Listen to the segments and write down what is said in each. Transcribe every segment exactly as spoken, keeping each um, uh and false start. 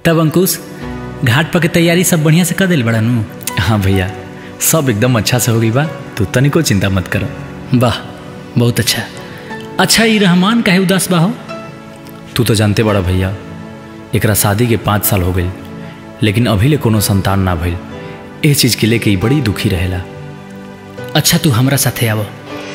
तब अंकुश घाट पर के तैयारी सब बढ़िया से कर दिल बड़ा नू? हाँ भैया, सब एकदम अच्छा से हो गई बा, तू तनिको चिंता मत कर। वाह बहुत अच्छा। अच्छा ये रहमान काहे उदास बा हो? तू तो जानते बड़ा भैया, एकरा शादी के पाँच साल हो गई लेकिन अभी ले कोनो संतान ना भइल। ए चीज के लेके बड़ी दुखी रहेला। अच्छा तू हमरा साथे आवो।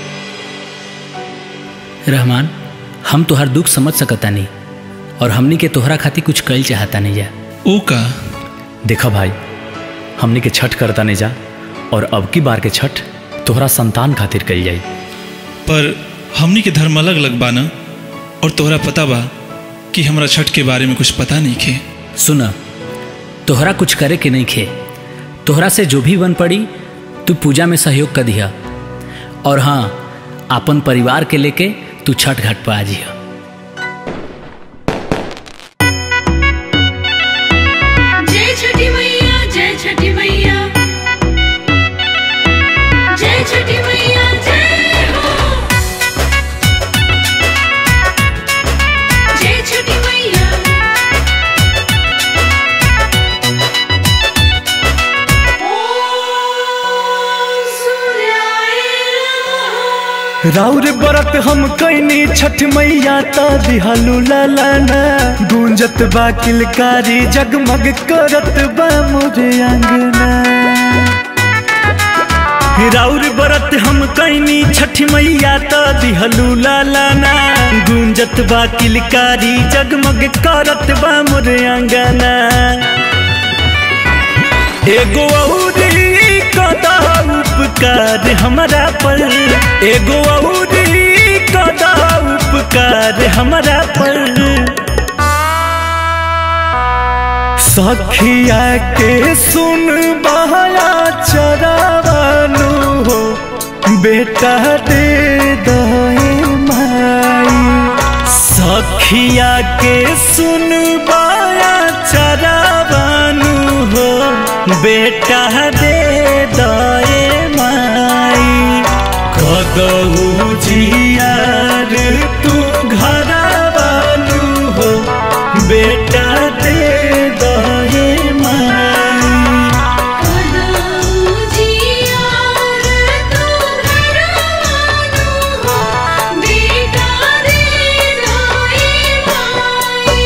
रहमान हम तोहर दुख समझ सकता नहीं और हमनी के तोहरा खातिर कुछ कल चाहता नहीं जा। ओ का देखा भाई, हमनी के छठ करता नहीं जा और अब की बार के छठ तोहरा संतान खातिर कल जाई। पर हमनी के धर्म अलग अलग बा ना, और तोहरा पता बा कि हमरा छठ के बारे में कुछ पता नहीं खे। सुना, तोहरा कुछ करे के नहीं खे, तोहरा से जो भी बन पड़ी तू पूजा में सहयोग कर दिया। और हाँ, अपन परिवार के लेके तू छठ घाट पर आ जिया। जय छठी मैया, जय छठी मैया, जय छठी मैया, जय हो। जय छठी मैया, ओम सूर्याय नमः। राउर बरत हम कैनी छठ मैया ता दिहालू लालाना, गूंजत बा किलकारी जगमग करत बा मोरे आंगना। राउर बरत हम कैनी छठ मैया ता दिहालू लालाना, गूंजत बा किलकारी जगमग करत बा मोरे आंगना। एगो औरी कदा उपकार हमरा पर, एगो औरी कदा उपकार हमरा पर। सखिया के सुन बहाया चरावानु हो, बेटा दे दहे माई। सखिया के सुन बहाया चरावानु हो, बेटा दे दहे माई। कदहू जियार तू घरवानु हो, बेटा दे दहे माई। कदहू जियार तू घरवानु हो, बेटा दे दहे माई।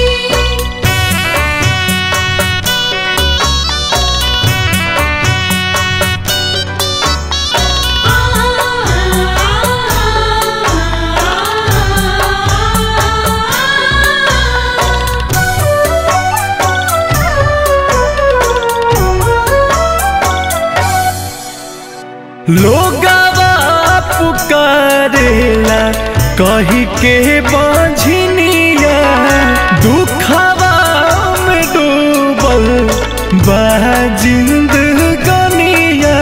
लोगवा पुकारेला कही के बाझनिया, दुखवा में डूबल बा जिंदगनिया।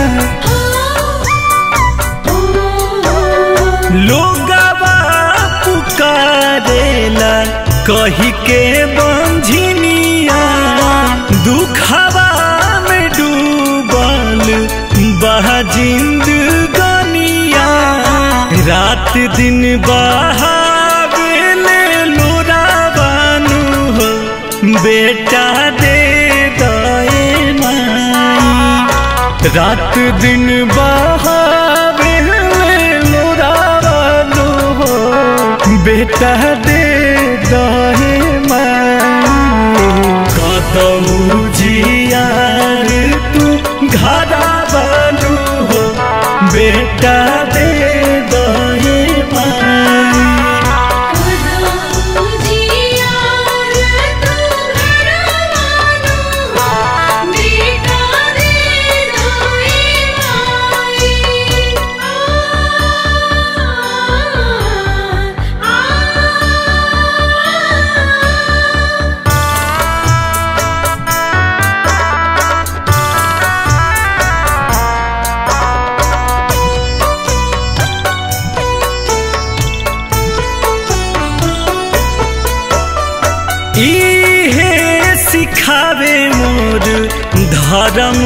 लोगवा पुकारेला कही के बाझनिया, दुखवा में डूबल बह जिंदगानिया। रात दिन बहावेले लोरावानु हो, बेटा दे दहे माई। रात दिन बहावेले लोरावानु हो, बेटा दे दहे माई। कदहू जियार तू घरवानु हो, बेटा दे दहे माई। कदहू जियार तू घरवानु हो, बेटा दे दहे माई। आ आ इहे सिखावे मोर धर्म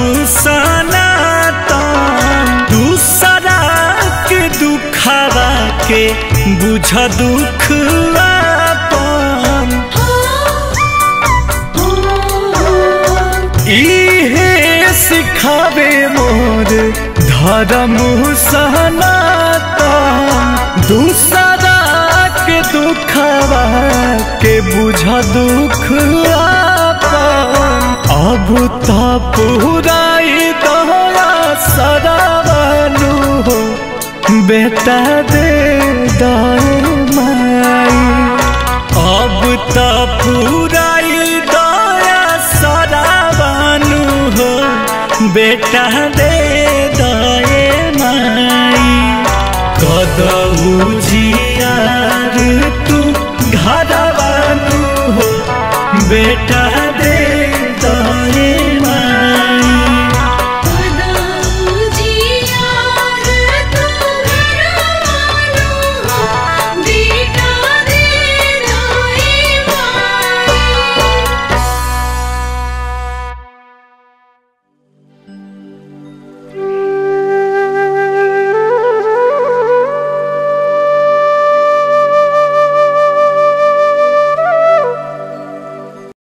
सनातन, दूसरा के दुखवा के बुझ दुख अपन। ओ धर्म सनातन दूसरा के दुखवा के बुझ दुख आपन अब तो पुराई दया सरावनु हो बेटा दे दाए माई अब तो पुराई दया सरावनु हो बेटा दे दाए माई कदऊ जियार तू घरवानु हो बेटा